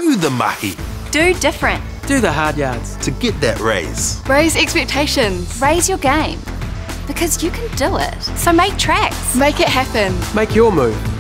Do the mahi. Do different. Do the hard yards. To get that raise. Raise expectations. Raise your game. Because you can do it. So make tracks. Make it happen. Make your move.